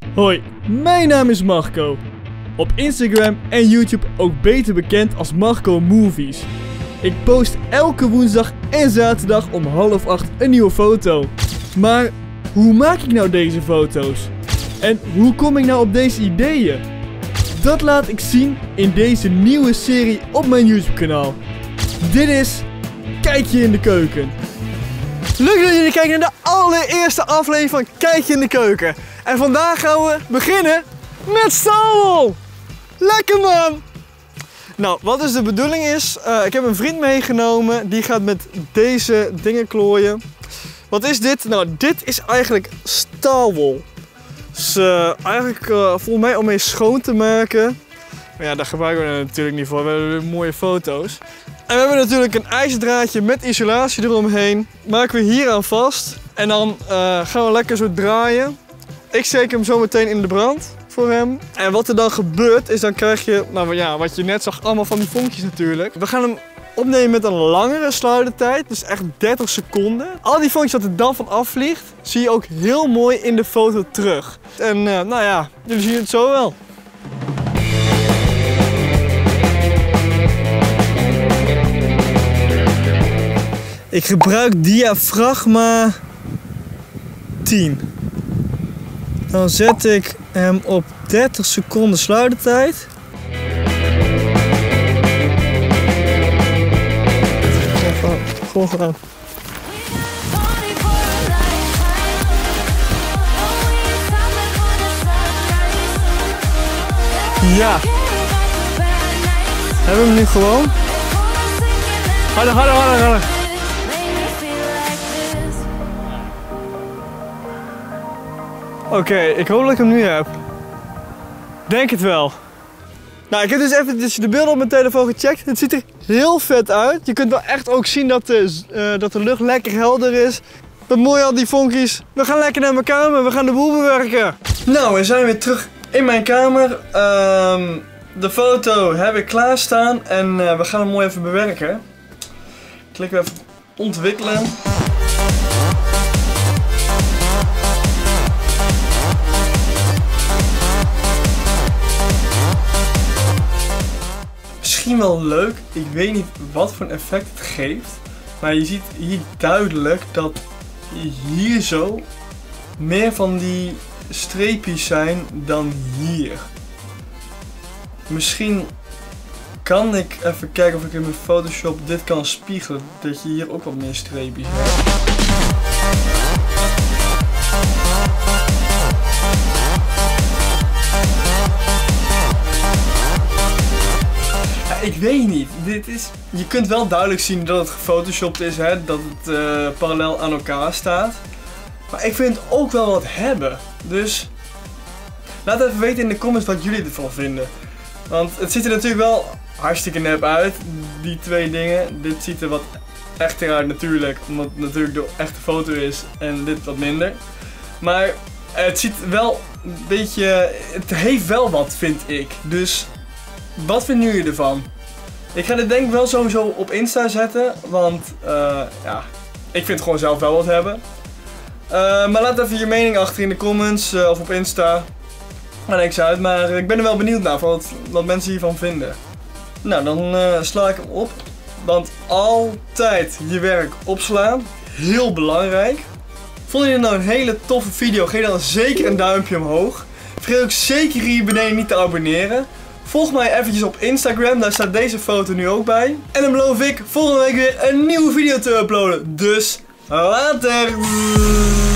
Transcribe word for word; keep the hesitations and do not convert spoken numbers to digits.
Hoi, mijn naam is Marco. Op Instagram en YouTube ook beter bekend als Marco Movies. Ik post elke woensdag en zaterdag om half acht een nieuwe foto. Maar hoe maak ik nou deze foto's? En hoe kom ik nou op deze ideeën? Dat laat ik zien in deze nieuwe serie op mijn YouTube kanaal. Dit is Kijkje in de Keuken. Leuk dat jullie kijken naar de allereerste aflevering van Kijkje in de Keuken. En vandaag gaan we beginnen met staalwol. Lekker man! Nou, wat dus de bedoeling is, uh, ik heb een vriend meegenomen die gaat met deze dingen klooien. Wat is dit? Nou, dit is eigenlijk staalwol. Dus uh, eigenlijk uh, volgens mij om mee schoon te maken. Maar ja, daar gebruiken we het natuurlijk niet voor. We hebben weer mooie foto's. En we hebben natuurlijk een ijzerdraadje met isolatie eromheen. Maken we hier aan vast. En dan uh, gaan we lekker zo draaien. Ik steek hem zo meteen in de brand voor hem. En wat er dan gebeurt is, dan krijg je, nou ja, wat je net zag, allemaal van die vonkjes natuurlijk. We gaan hem opnemen met een langere sluitertijd, dus echt dertig seconden. Al die vonkjes wat er dan van afvliegt, zie je ook heel mooi in de foto terug. En uh, nou ja, jullie zien het zo wel. Ik gebruik diafragma tien. Dan zet ik hem op dertig seconden sluitertijd. Gewoon gedaan. Ja. Hebben we hem nu gewoon? Harder, harder, harder, harder. Oké, okay, ik hoop dat ik hem nu heb. Denk het wel. Nou, ik heb dus even de beelden op mijn telefoon gecheckt. Het ziet er heel vet uit. Je kunt wel echt ook zien dat de, uh, dat de lucht lekker helder is. Wat mooi al die vonkies. We gaan lekker naar mijn kamer. We gaan de boel bewerken. Nou, we zijn weer terug in mijn kamer. Um, de foto heb ik klaarstaan. En uh, we gaan hem mooi even bewerken. Klik even ontwikkelen. Misschien wel leuk, ik weet niet wat voor een effect het geeft, maar je ziet hier duidelijk dat hier zo meer van die streepjes zijn dan hier. Misschien kan ik even kijken of ik in mijn Photoshop dit kan spiegelen, dat je hier ook wat meer streepjes hebt. Ik weet niet, dit is, je kunt wel duidelijk zien dat het gefotoshopt is, hè? Dat het uh, parallel aan elkaar staat. Maar ik vind het ook wel wat hebben. Dus laat even weten in de comments wat jullie ervan vinden. Want het ziet er natuurlijk wel hartstikke nep uit, die twee dingen. Dit ziet er wat echter uit natuurlijk, omdat het natuurlijk de echte foto is en dit wat minder. Maar het ziet wel een beetje, het heeft wel wat, vind ik. Dus wat vinden jullie ervan? Ik ga dit denk ik wel sowieso op Insta zetten, want uh, ja, ik vind het gewoon zelf wel wat hebben. Uh, maar laat even je mening achter in de comments uh, of op Insta. Maakt niks uit, maar ik ben er wel benieuwd naar wat, wat mensen hiervan vinden. Nou, dan uh, sla ik hem op, want altijd je werk opslaan, heel belangrijk. Vond je dit nou een hele toffe video, geef dan zeker een duimpje omhoog. Vergeet ook zeker hier beneden niet te abonneren. Volg mij eventjes op Instagram, daar staat deze foto nu ook bij. En dan beloof ik volgende week weer een nieuwe video te uploaden. Dus later!